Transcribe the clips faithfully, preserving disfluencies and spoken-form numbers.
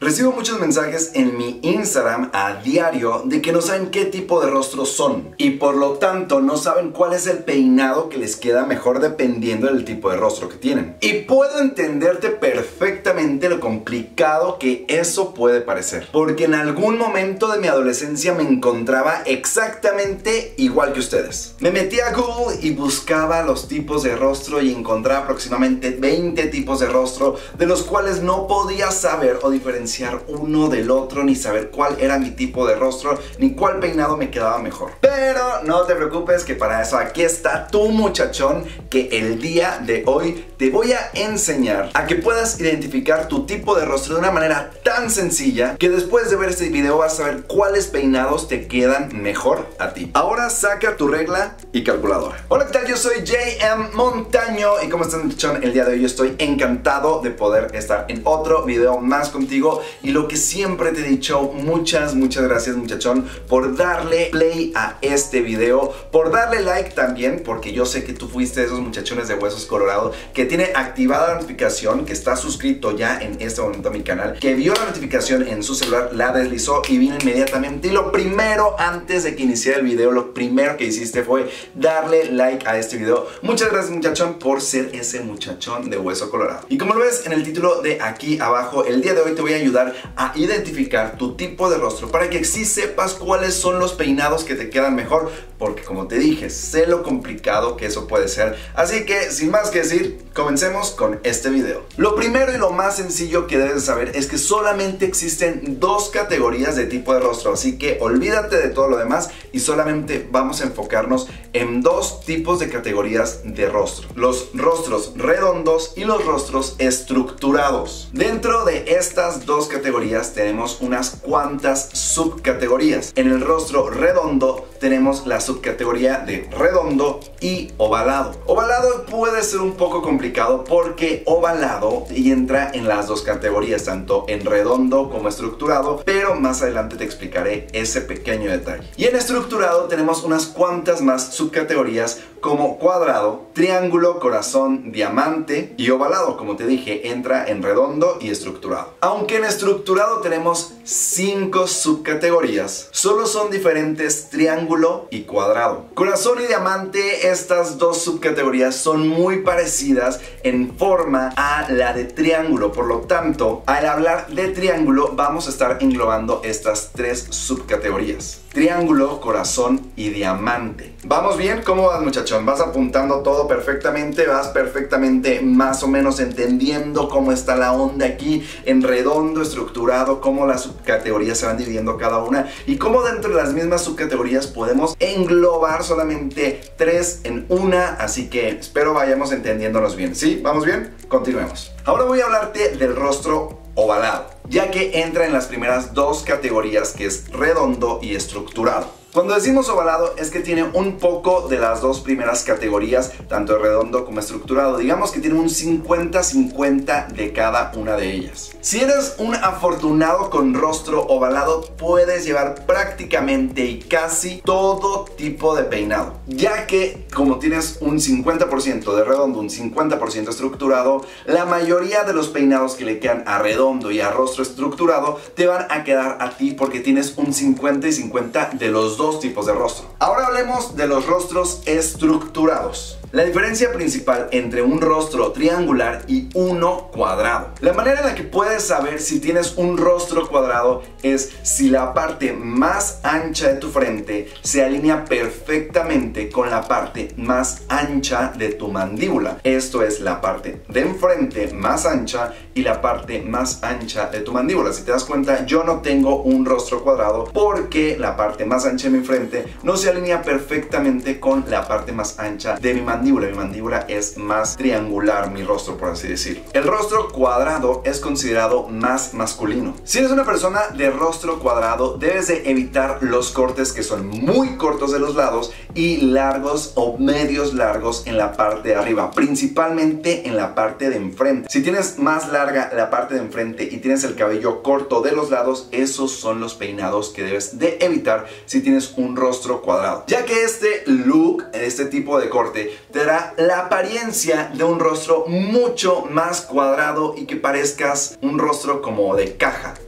Recibo muchos mensajes en mi Instagram a diario de que no saben qué tipo de rostro son y por lo tanto no saben cuál es el peinado que les queda mejor dependiendo del tipo de rostro que tienen. Y puedo entenderte perfectamente lo complicado que eso puede parecer, porque en algún momento de mi adolescencia me encontraba exactamente igual que ustedes. Me metí a Google y buscaba los tipos de rostro y encontraba aproximadamente veinte tipos de rostro, de los cuales no podía saber o diferenciar uno del otro, ni saber cuál era mi tipo de rostro, ni cuál peinado me quedaba mejor. Pero no te preocupes, que para eso aquí está tu muchachón, que el día de hoy te voy a enseñar a que puedas identificar tu tipo de rostro de una manera tan sencilla que después de ver este video vas a saber cuáles peinados te quedan mejor a ti. Ahora saca tu regla y calculadora. Hola, ¿qué tal? Yo soy J M Montaño y ¿cómo estás, muchachón? El día de hoy yo estoy encantado de poder estar en otro video más contigo. Y lo que siempre te he dicho, muchas, muchas gracias, muchachón, por darle play a este video, por darle like también, porque yo sé que tú fuiste de esos muchachones de Huesos Colorado que tiene activada la notificación, que está suscrito ya en este momento a mi canal, que vio la notificación en su celular, la deslizó y vino inmediatamente. Y lo primero, antes de que iniciara el video, lo primero que hiciste fue darle like a este video. Muchas gracias, muchachón, por ser ese muchachón de Hueso Colorado. Y como lo ves en el título de aquí abajo, el día de hoy te voy a ayudar a identificar tu tipo de rostro para que sí sepas cuáles son los peinados que te quedan mejor, porque como te dije, sé lo complicado que eso puede ser. Así que sin más que decir, comencemos con este video. Lo primero y lo más sencillo que debes saber es que solamente existen dos categorías de tipo de rostro, así que olvídate de todo lo demás y solamente vamos a enfocarnos en dos tipos de categorías de rostro: los rostros redondos y los rostros estructurados. Dentro de estas dos categorías tenemos unas cuantas subcategorías. En el rostro redondo tenemos la subcategoría de redondo y ovalado. Ovalado puede ser un poco complicado porque ovalado entra en las dos categorías, tanto en redondo como estructurado, pero más adelante te explicaré ese pequeño detalle. Y en estructurado tenemos unas cuantas más subcategorías como cuadrado, triángulo, corazón, diamante y ovalado. Como te dije, entra en redondo y estructurado. Aunque en estructurado tenemos cinco subcategorías, solo son diferentes triángulo y cuadrado. Corazón y diamante, estas dos subcategorías son muy parecidas en forma a la de triángulo, por lo tanto, al hablar de triángulo vamos a estar englobando estas tres subcategorías: triángulo, corazón y diamante. ¿Vamos bien? ¿Cómo vas, muchachón? ¿Vas apuntando todo perfectamente? ¿Vas perfectamente más o menos entendiendo cómo está la onda aquí en redondo, estructurado, cómo las subcategorías se van dividiendo cada una y cómo dentro de las mismas subcategorías podemos englobar solamente tres en una? Así que espero vayamos entendiéndonos bien. ¿Sí? ¿Vamos bien? Continuemos. Ahora voy a hablarte del rostro ovalado, ya que entra en las primeras dos categorías, que es redondo y estructurado. Cuando decimos ovalado es que tiene un poco de las dos primeras categorías, tanto de redondo como estructurado. Digamos que tiene un cincuenta cincuenta de cada una de ellas. Si eres un afortunado con rostro ovalado, puedes llevar prácticamente y casi todo tipo de peinado, ya que como tienes un cincuenta por ciento de redondo, un cincuenta por ciento estructurado, la mayoría de los peinados que le quedan a redondo y a rostro estructurado te van a quedar a ti, porque tienes un cincuenta y cincuenta de los dos tipos de rostro. Ahora hablemos de los rostros estructurados. La diferencia principal entre un rostro triangular y uno cuadrado. La manera en la que puedes saber si tienes un rostro cuadrado es si la parte más ancha de tu frente se alinea perfectamente con la parte más ancha de tu mandíbula. Esto es la parte de enfrente más ancha y la parte más ancha de tu mandíbula. Si te das cuenta, yo no tengo un rostro cuadrado porque la parte más ancha de mi frente no se alinea perfectamente con la parte más ancha de mi mandíbula. mandíbula. Mi mandíbula es más triangular, mi rostro, por así decirlo. El rostro cuadrado es considerado más masculino. Si eres una persona de rostro cuadrado, debes de evitar los cortes que son muy cortos de los lados y largos o medios largos en la parte de arriba, principalmente en la parte de enfrente. Si tienes más larga la parte de enfrente y tienes el cabello corto de los lados, esos son los peinados que debes de evitar si tienes un rostro cuadrado, ya que este look, este tipo de corte, te dará la apariencia de un rostro mucho más cuadrado y que parezcas un rostro como de caja.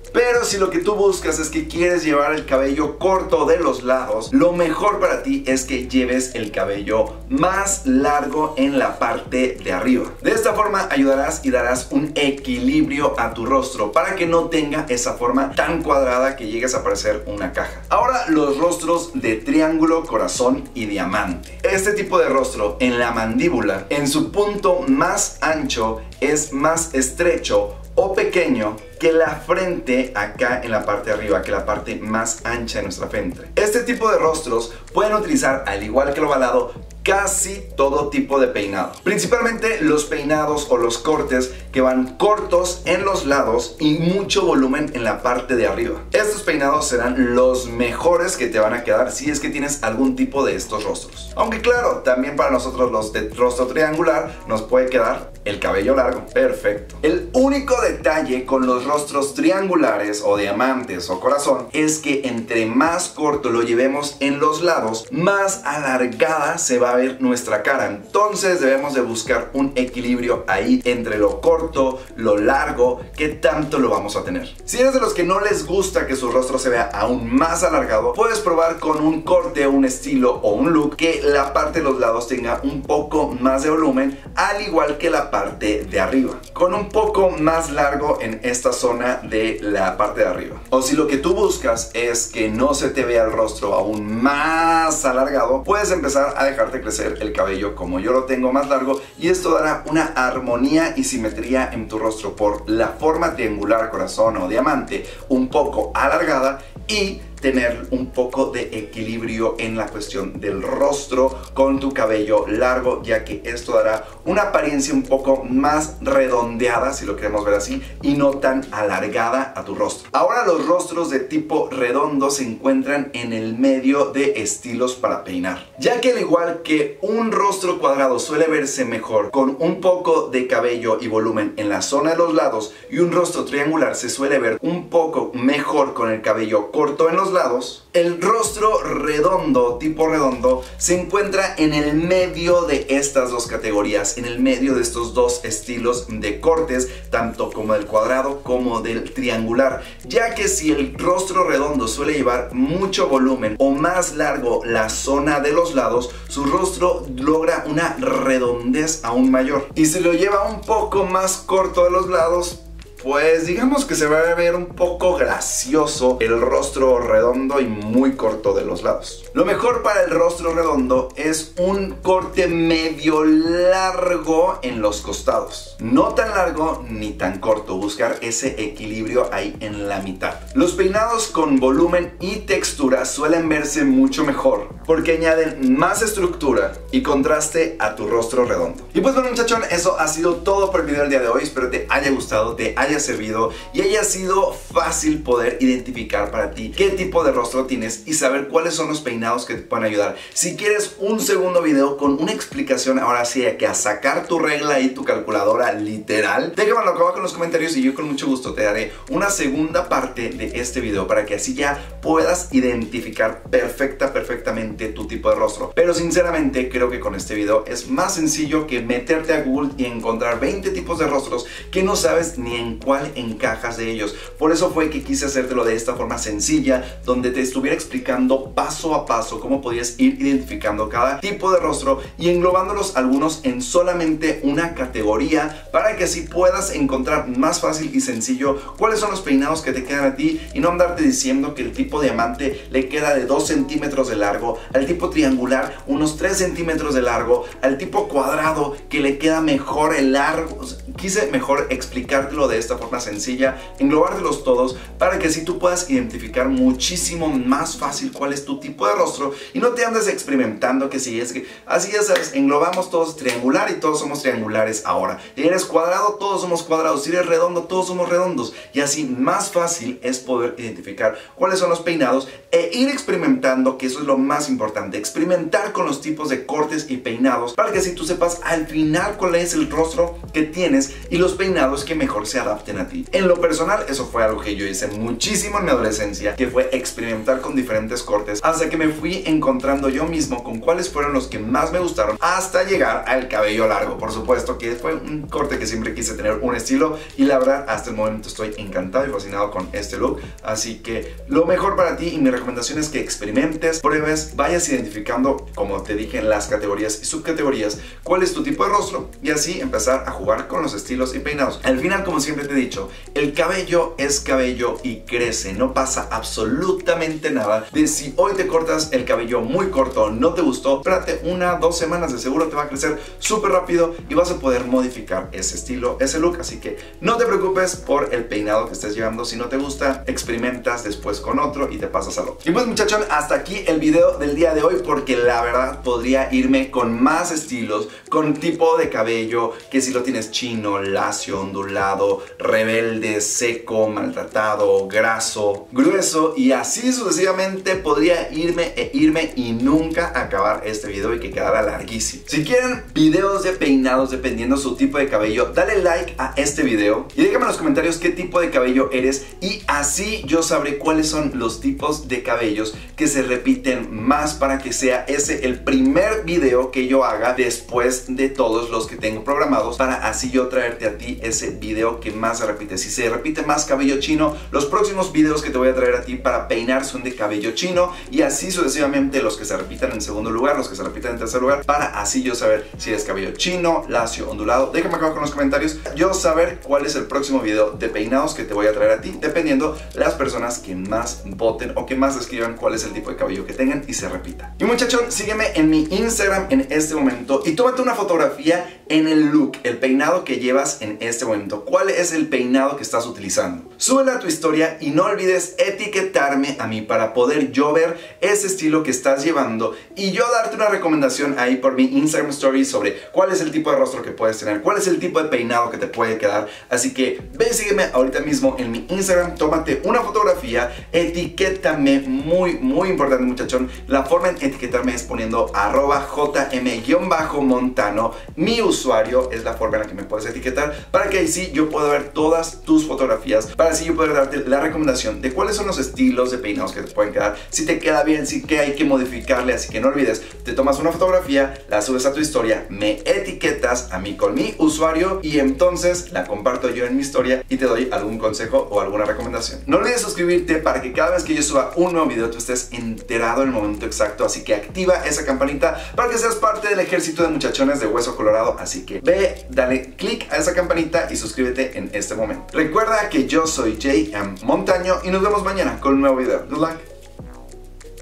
Pero si lo que tú buscas es que quieres llevar el cabello corto de los lados, lo mejor para ti es que lleves el cabello más largo en la parte de arriba. De esta forma ayudarás y darás un equilibrio a tu rostro para que no tenga esa forma tan cuadrada que llegues a parecer una caja. Ahora, los rostros de triángulo, corazón y diamante. Este tipo de rostro en la mandíbula, en su punto más ancho, es más estrecho o pequeño que la frente acá en la parte de arriba, que la parte más ancha de nuestra frente. Este tipo de rostros pueden utilizar, al igual que el ovalado, casi todo tipo de peinado. Principalmente los peinados o los cortes que van cortos en los lados y mucho volumen en la parte de arriba. Estos peinados serán los mejores que te van a quedar si es que tienes algún tipo de estos rostros. Aunque claro, también para nosotros los de rostro triangular nos puede quedar el cabello largo. Perfecto. El único detalle con los rostros triangulares o diamantes o corazón es que entre más corto lo llevemos en los lados, más alargada se va a ver nuestra cara. Entonces debemos de buscar un equilibrio ahí entre lo corto, lo largo, que tanto lo vamos a tener. Si eres de los que no les gusta que su rostro se vea aún más alargado, puedes probar con un corte, un estilo o un look que la parte de los lados tenga un poco más de volumen, al igual que la parte de arriba, con un poco más largo en esta zona de la parte de arriba. O si lo que tú buscas es que no se te vea el rostro aún más alargado, puedes empezar a dejarte crecer el cabello como yo lo tengo más largo, y esto dará una armonía y simetría en tu rostro por la forma triangular, corazón o diamante un poco alargada, y tener un poco de equilibrio en la cuestión del rostro con tu cabello largo, ya que esto dará una apariencia un poco más redondeada, si lo queremos ver así, y no tan alargada a tu rostro. Ahora, los rostros de tipo redondo se encuentran en el medio de estilos para peinar, ya que al igual que un rostro cuadrado suele verse mejor con un poco de cabello y volumen en la zona de los lados, y un rostro triangular se suele ver un poco mejor con el cabello corto en los lados, el rostro redondo, tipo redondo, se encuentra en el medio de estas dos categorías, en el medio de estos dos estilos de cortes, tanto como del cuadrado como del triangular, ya que si el rostro redondo suele llevar mucho volumen o más largo la zona de los lados, su rostro logra una redondez aún mayor, y si lo lleva un poco más corto de los lados, pues digamos que se va a ver un poco gracioso el rostro redondo y muy corto de los lados. Lo mejor para el rostro redondo es un corte medio largo en los costados. No tan largo ni tan corto, buscar ese equilibrio ahí en la mitad. Los peinados con volumen y textura suelen verse mucho mejor porque añaden más estructura y contraste a tu rostro redondo. Y pues bueno, muchachón, eso ha sido todo por el video del día de hoy. Espero te haya gustado, te haya haya servido y haya sido fácil poder identificar para ti qué tipo de rostro tienes y saber cuáles son los peinados que te pueden ayudar. Si quieres un segundo video con una explicación, ahora sí, que a sacar tu regla y tu calculadora literal, déjamelo acá abajo en los comentarios y yo con mucho gusto te daré una segunda parte de este video para que así ya puedas identificar perfecta, perfectamente tu tipo de rostro. Pero sinceramente creo que con este video es más sencillo que meterte a Google y encontrar veinte tipos de rostros que no sabes ni en cuál encajas de ellos. Por eso fue que quise hacértelo de esta forma sencilla, donde te estuviera explicando paso a paso cómo podías ir identificando cada tipo de rostro y englobándolos algunos en solamente una categoría, para que así puedas encontrar más fácil y sencillo cuáles son los peinados que te quedan a ti y no andarte diciendo que el tipo diamante le queda de dos centímetros de largo, al tipo triangular unos tres centímetros de largo, al tipo cuadrado que le queda mejor el largo. Quise mejor explicártelo de esta forma sencilla, englobártelos todos para que así tú puedas identificar muchísimo más fácil cuál es tu tipo de rostro y no te andes experimentando que si es que así, ya sabes, englobamos todos triangular y todos somos triangulares ahora. Si eres cuadrado, todos somos cuadrados. Si eres redondo, todos somos redondos. Y así más fácil es poder identificar cuáles son los peinados e ir experimentando, que eso es lo más importante, experimentar con los tipos de cortes y peinados para que así tú sepas al final cuál es el rostro que tienes y los peinados que mejor se adaptan adapten a ti. En lo personal, eso fue algo que yo hice muchísimo en mi adolescencia, que fue experimentar con diferentes cortes hasta que me fui encontrando yo mismo con cuáles fueron los que más me gustaron hasta llegar al cabello largo. Por supuesto que fue un corte que siempre quise tener un estilo y la verdad hasta el momento estoy encantado y fascinado con este look. Así que lo mejor para ti y mi recomendación es que experimentes, pruebes, vayas identificando, como te dije, en las categorías y subcategorías cuál es tu tipo de rostro y así empezar a jugar con los estilos y peinados. Al final, como siempre te he dicho, el cabello es cabello y crece. No pasa absolutamente nada de si hoy te cortas el cabello muy corto, no te gustó, espérate una, dos semanas, de seguro te va a crecer súper rápido y vas a poder modificar ese estilo, ese look. Así que no te preocupes por el peinado que estés llevando. Si no te gusta, experimentas después con otro y te pasas al otro. Y pues muchachón, hasta aquí el video del día de hoy, porque la verdad podría irme con más estilos, con tipo de cabello, que si lo tienes chino, lacio, ondulado, rebelde, seco, maltratado, graso, grueso y así sucesivamente. Podría irme e irme y nunca acabar este video y que quedara larguísimo. Si quieren videos de peinados dependiendo su tipo de cabello, dale like a este video y déjame en los comentarios qué tipo de cabello eres y así yo sabré cuáles son los tipos de cabellos que se repiten más para que sea ese el primer video que yo haga después de todos los que tengo programados, para así yo traerte a ti ese video que más se repite. Si se repite más cabello chino, los próximos videos que te voy a traer a ti para peinar son de cabello chino y así sucesivamente los que se repitan en segundo lugar, los que se repitan en tercer lugar, para así yo saber si es cabello chino, lacio, ondulado. Déjame acá abajo en los comentarios yo saber cuál es el próximo video de peinados que te voy a traer a ti, dependiendo las personas que más voten o que más describan cuál es el tipo de cabello que tengan y se repita. Y muchachón, sígueme en mi Instagram en este momento y tómate una fotografía en el look, el peinado que llevas en este momento. ¿Cuál es el peinado que estás utilizando? Súbela a tu historia y no olvides etiquetarme a mí para poder yo ver ese estilo que estás llevando y yo darte una recomendación ahí por mi Instagram Story sobre cuál es el tipo de rostro que puedes tener, cuál es el tipo de peinado que te puede quedar. Así que ve y sígueme ahorita mismo en mi Instagram, tómate una fotografía, etiquétame, muy muy importante muchachón. La forma en etiquetarme es poniendo arroba jm-montano, mi usuario es la forma en la que me puedes etiquetar, para que ahí sí yo pueda ver todas tus fotografías, para así yo poder darte la recomendación de cuáles son los estilos de peinados que te pueden quedar, si te queda bien, si que hay que modificarle. Así que no olvides, te tomas una fotografía, la subes a tu historia, me etiquetas a mí con mi usuario y entonces la comparto yo en mi historia y te doy algún consejo o alguna recomendación. No olvides suscribirte para que cada vez que yo suba un nuevo video tú estés enterado en el momento exacto, así que activa esa campanita para que seas parte del ejército de muchachones de hueso colorado. Así que ve, dale click a esa campanita y suscríbete en este momento. Recuerda que yo soy J M Montaño y nos vemos mañana con un nuevo video. Good luck.